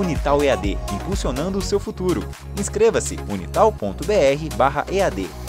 Unital EAD, impulsionando o seu futuro. Inscreva-se unital.br/EAD.